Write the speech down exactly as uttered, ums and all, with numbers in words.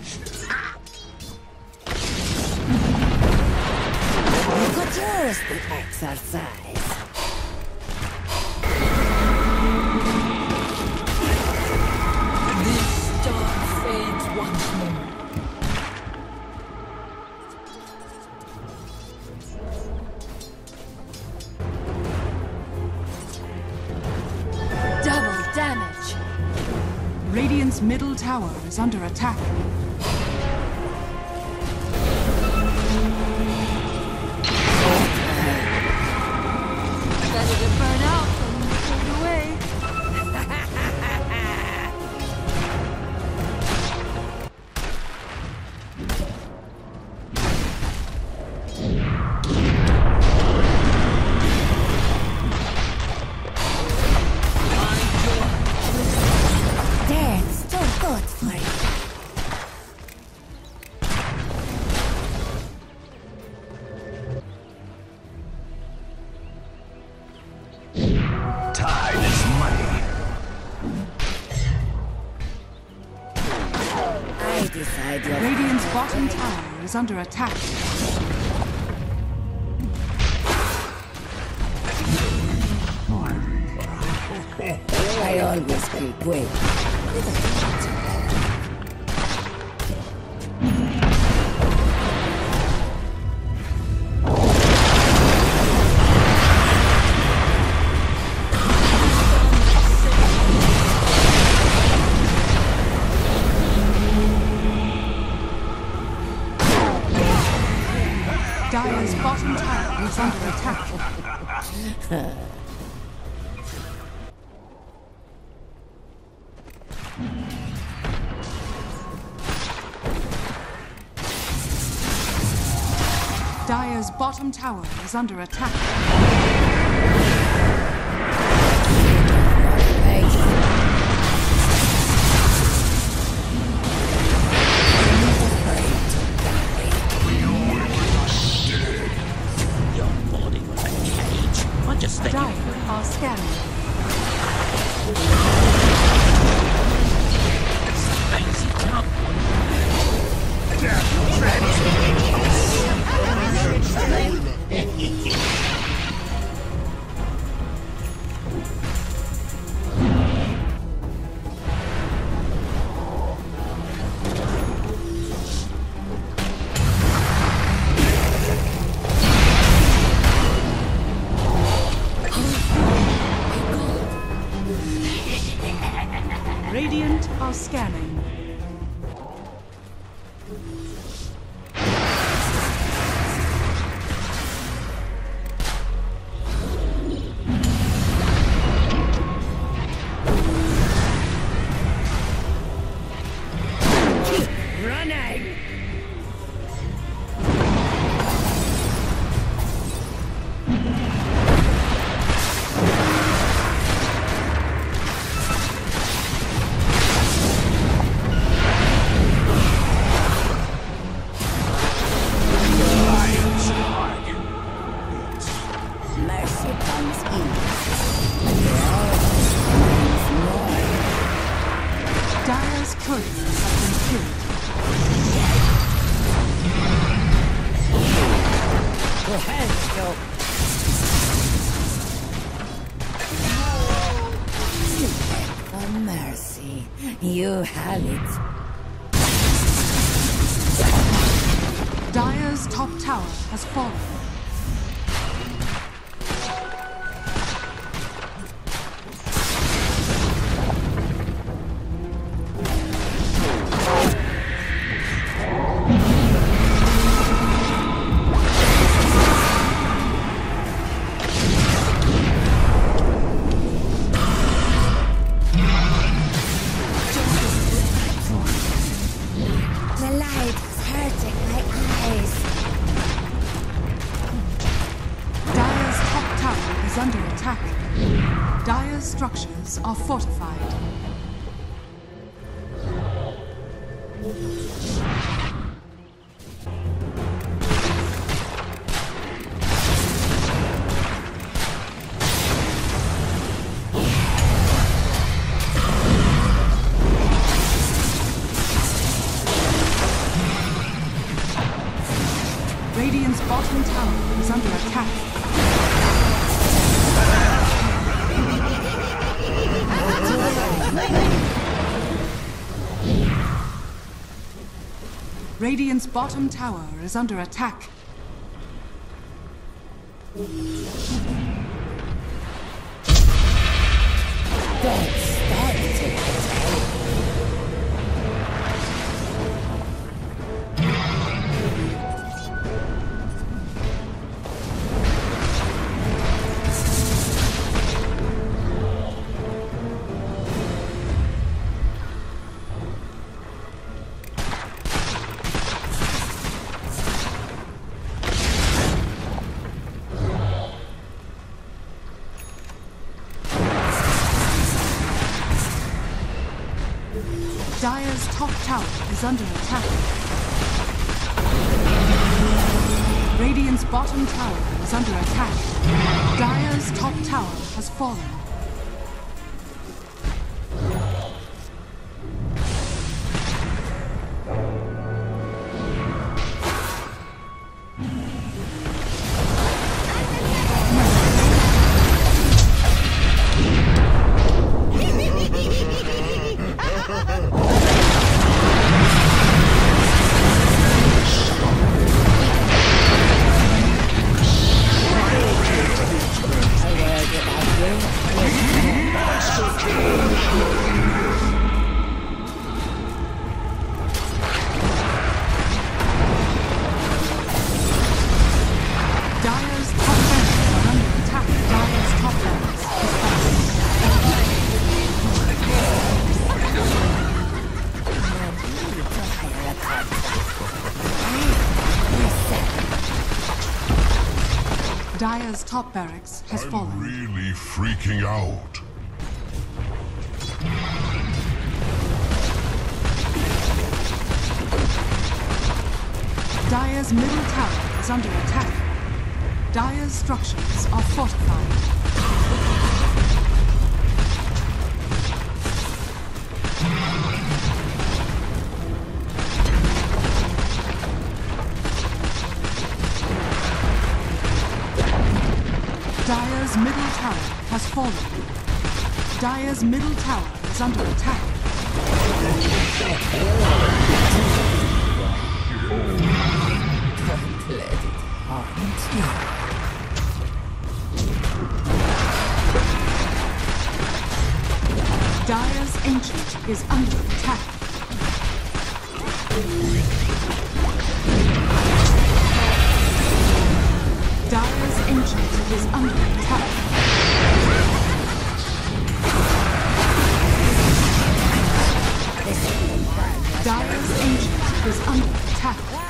You could use the exercise. This storm fades once more. Double damage. Radiant's middle tower is under attack. Better to burn out than fade away. Death's too good for you. Tide is money. I decide your Radiant's bottom tower is under attack. I always be quick. Dire's bottom tower is under attack. Dire's bottom tower is under attack. Your body was a cage. I just think Dire are scanning. it's fancy top. Radiant are scanning. Running! Mercy comes in. Dire's couriers have been killed. Your hands go. For mercy, you have it. Dire's top tower has fallen. The light is hurting my eyes. Dire's top tower is under attack. Dire's structures are fortified. Radiant's bottom tower is under attack. Radiant's bottom tower is under attack. Don't start to Dire's top tower is under attack. Radiant's bottom tower is under attack. Dire's top tower has fallen. Dire's top barracks has I'm fallen. really freaking out. Dire's middle tower is under attack. Dire's structures are fortified. Dire's middle tower has fallen. Dire's middle tower is under attack. Dire's ancient is under attack. Dire's ancient is under attack. Dire's ancient is under attack.